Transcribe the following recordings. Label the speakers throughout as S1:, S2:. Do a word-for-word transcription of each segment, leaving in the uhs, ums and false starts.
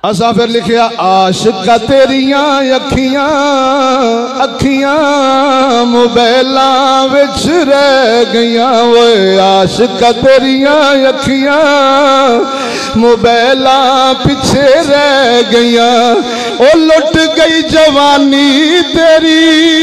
S1: असा फिर लिखिया आशिका तेरिया अखियां अखियां मोबाइला विच रह गईयां वो आशिका तेरिया अखियां मोबाइला पिछे रह गईयां ओ लुट गई जवानी तेरी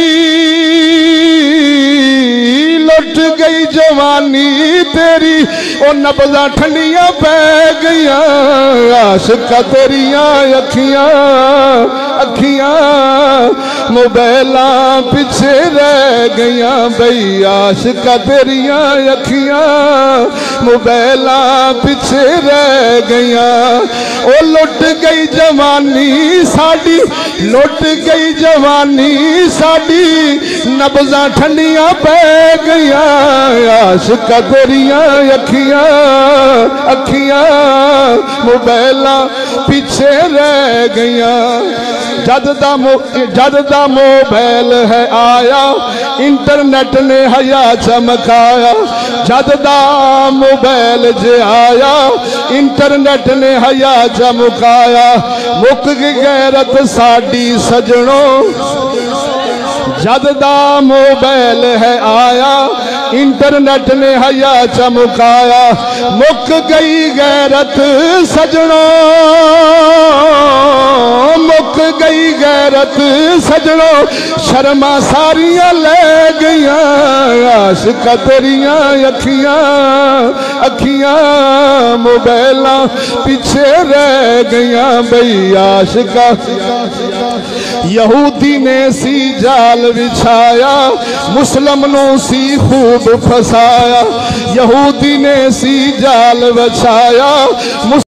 S1: लुट गई जवानी तेरी ओ नब्ज़ां ठंडियां पै गईयां आशिका तेरिया अखियां अखियां मोबाइला पिछे रह गईयां बई आशिका तेरिया अखियां मोबाइला पिछे रह गईयां ओ लुट गई जवानी साडी लुट गई जवानी साडी नब्ज़ां ठंडियां पै गईयां आशिका तेरिया अखियां अखियां मोबाइला पिछे रह गईयां जद दा जद दा मोबाइल है आया इंटरनेट ने हया चमकाया जद दा मोबाइल जे आया इंटरनेट ने हया चमकाया मुक गैरत साडी सजनों जद दा मोबाइल है आया इंटरनेट ने हया चमकाया मुक गई गैरत सजनों मुक गई गैरत सजनों शर्मा सारियां ले गईयां आशिका तेरिया अखियां अखियां मोबाइला पिछे रह गईयां बई आशिका यहूदी ने सी जाल बिछाया मुस्लिम नो सी खूब फसाया यहूदी ने सी जाल बिछाया